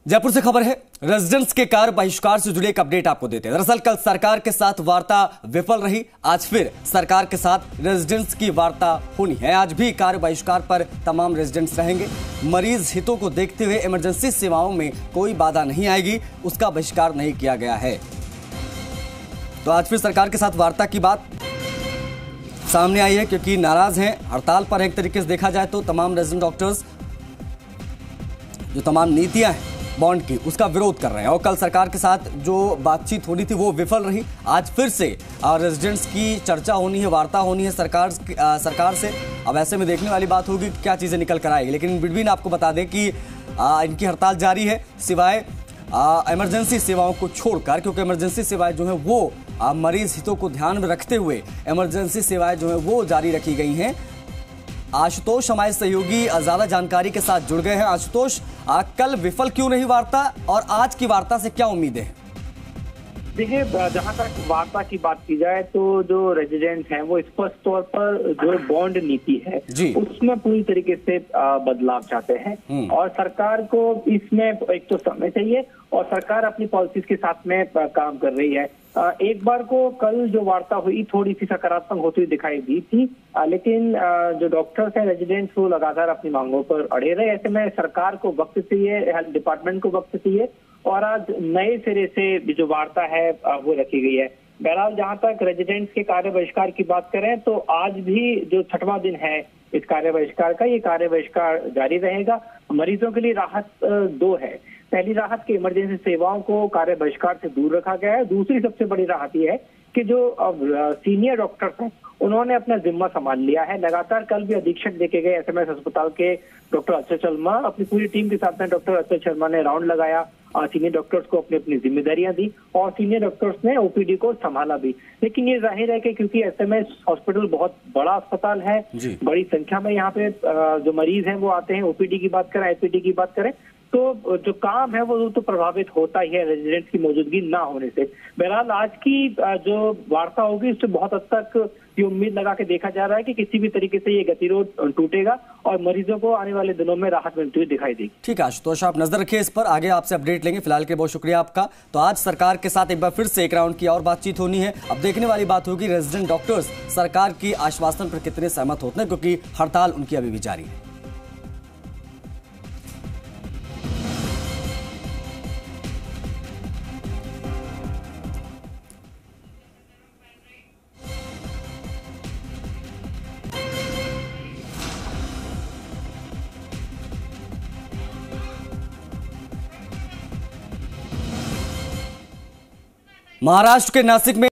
जयपुर से खबर है। रेजिडेंट्स के कार्य बहिष्कार से जुड़े एक अपडेट आपको देते हैं। दरअसल कल सरकार के साथ वार्ता विफल रही। आज फिर सरकार के साथ रेजिडेंट्स की वार्ता होनी है। आज भी कार्य बहिष्कार पर तमाम रेजिडेंट्स रहेंगे। मरीज हितों को देखते हुए इमरजेंसी सेवाओं में कोई बाधा नहीं आएगी, उसका बहिष्कार नहीं किया गया है। तो आज फिर सरकार के साथ वार्ता की बात सामने आई है, क्योंकि नाराज हैं, हड़ताल पर एक तरीके से देखा जाए तो तमाम रेजिडेंट डॉक्टर्स जो तमाम नीतियां हैं बॉन्ड की, उसका विरोध कर रहे हैं। और कल सरकार के साथ जो बातचीत होनी थी वो विफल रही। आज फिर से रेजिडेंट्स की चर्चा होनी है, वार्ता होनी है सरकार से। अब ऐसे में देखने वाली बात होगी कि क्या चीजें निकल कर आएगी। लेकिन बिटवीन आपको बता दें कि इनकी हड़ताल जारी है, सिवाय इमरजेंसी सेवाओं को छोड़कर, क्योंकि इमरजेंसी सेवाएं जो है वो मरीज हितों को ध्यान में रखते हुए इमरजेंसी सेवाएं जो है वो जारी रखी गई हैं। आशुतोष हमारे सहयोगी ज्यादा जानकारी के साथ जुड़ गए हैं। आशुतोष, कल विफल क्यों रही वार्ता और आज की वार्ता से क्या उम्मीदें हैं? देखिए, जहां तक वार्ता की बात की जाए तो जो रेजिडेंट्स हैं वो स्पष्ट तौर पर जो बॉन्ड नीति है उसमें पूरी तरीके से बदलाव चाहते हैं। और सरकार को इसमें एक तो समय चाहिए और सरकार अपनी पॉलिसीज के साथ में काम कर रही है। एक बार को कल जो वार्ता हुई थोड़ी सी सकारात्मक होती हुई दिखाई दी थी, लेकिन जो डॉक्टर्स हैं, रेजिडेंट्स, वो लगातार अपनी मांगों पर अड़े रहे। ऐसे में सरकार को वक्त चाहिए, हेल्थ डिपार्टमेंट को वक्त चाहिए और आज नए सिरे से जो वार्ता है वो रखी गई है। बहरहाल जहां तक रेजिडेंट्स के कार्य बहिष्कार की बात करें तो आज भी जो 6वां दिन है इस कार्य बहिष्कार का, ये कार्य बहिष्कार जारी रहेगा। मरीजों के लिए राहत 2 है। पहली राहत की इमरजेंसी सेवाओं को कार्य बहिष्कार से दूर रखा गया है। दूसरी सबसे बड़ी राहत यह है कि जो सीनियर डॉक्टर्स हैं उन्होंने अपना जिम्मा संभाल लिया है। लगातार कल भी अधीक्षक देखे गए एसएमएस अस्पताल के डॉक्टर अक्षय शर्मा, अपनी पूरी टीम के साथ में डॉक्टर अक्षय शर्मा ने राउंड लगाया, सीनियर डॉक्टर्स को अपनी अपनी जिम्मेदारियां दी और सीनियर डॉक्टर्स ने ओपीडी को संभाला भी। लेकिन ये जाहिर है कि क्योंकि एसएमएस हॉस्पिटल बहुत बड़ा अस्पताल है, बड़ी संख्या में यहाँ पे जो मरीज हैं वो आते हैं, ओपीडी की बात करें, आईपीडी की बात करें, तो जो काम है वो तो प्रभावित होता ही है रेजिडेंट्स की मौजूदगी ना होने से। बहरहाल आज की जो वार्ता होगी उससे बहुत हद तक ये उम्मीद लगा के देखा जा रहा है कि किसी भी तरीके से ये गतिरोध टूटेगा और मरीजों को आने वाले दिनों में राहत मिलती हुई दिखाई देगी। ठीक है आशुतोष, आप नजर रखिए इस पर, आगे आपसे अपडेट लेंगे। फिलहाल के लिए बहुत शुक्रिया आपका। तो आज सरकार के साथ एक बार फिर से एक राउंड की और बातचीत होनी है। अब देखने वाली बात होगी रेजिडेंट डॉक्टर्स सरकार की आश्वासन पर कितने सहमत होते हैं, क्योंकि हड़ताल उनकी अभी भी जारी है। महाराष्ट्र के नासिक में